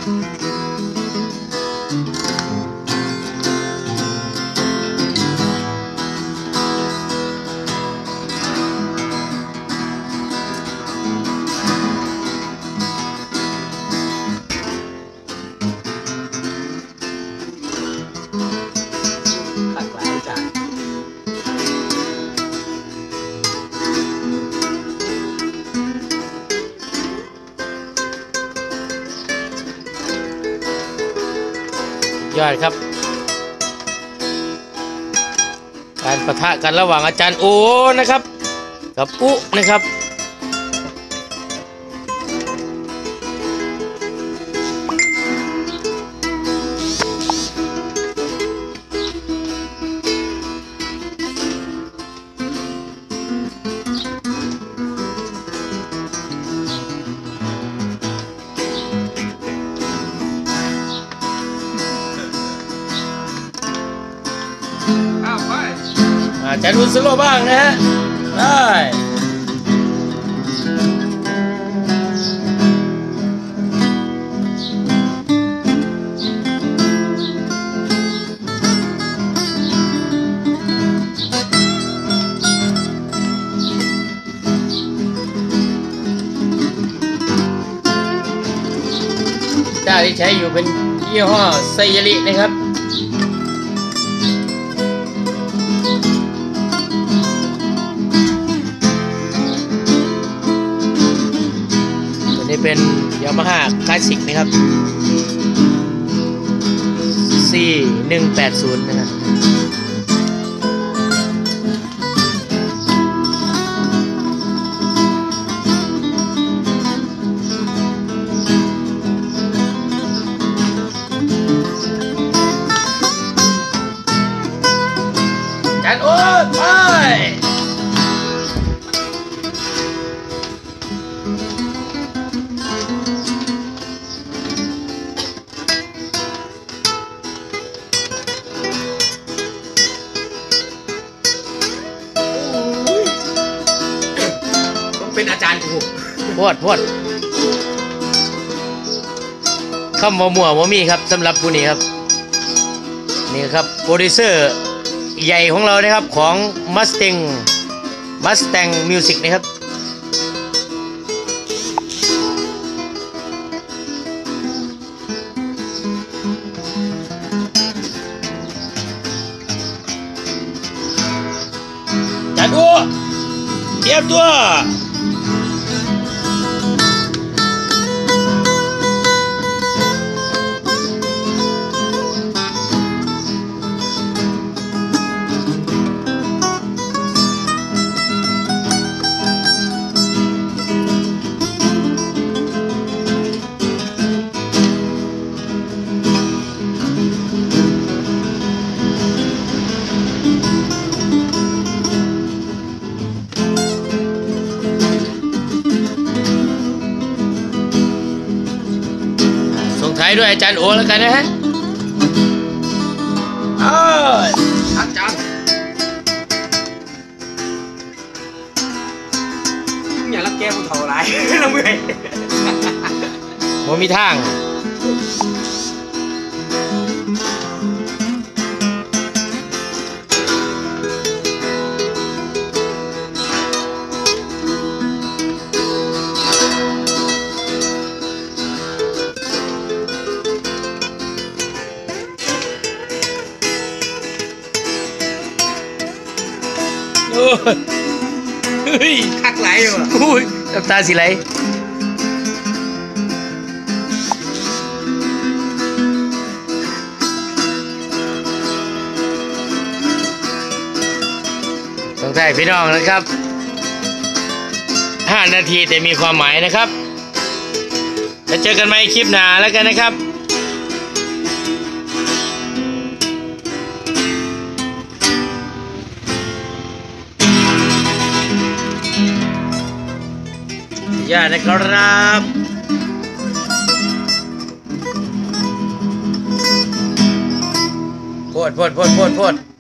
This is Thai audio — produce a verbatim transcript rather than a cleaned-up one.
ยอดครับการปะทะกันระหว่างอาจารย์โอนะครับกับอุนะครับอาจารย์อุสโลบ้างนะฮะได้เจ้าที่ใช้อยู่เป็นยี่ห้อไซยารินะครับนี่เป็นยามาฮ่าคลาสสิกนะครับ ซี หนึ่งแปดศูนย์ นะครับจันโอ๊ตไปเป็นอาจารย์ครูพวดพวดคำว่ามั่วว่ามีครับสำหรับผู้นี้ครับนี่ครับโปรดิวเซอร์ใหญ่ของเรานะครับของ Mustang Mustang Music นะครับจัดดูเตรียมตัวด้วยอาจารย์โอแล้วกันนะฮะเอออาจารย์อย่าลักแก้ผู้เฒ่าไรน้ำเมย์โมมีทางเฮ้ยคักไหลเลยวะอุ้ยน้ำตาสิไหลต้องถ่ายพี่น้องนะครับห้านาทีแต่มีความหมายนะครับแล้วเจอกันใหม่คลิปหน้าแล้วกันนะครับอย่านะครับพวดพวดพวดพวดพวด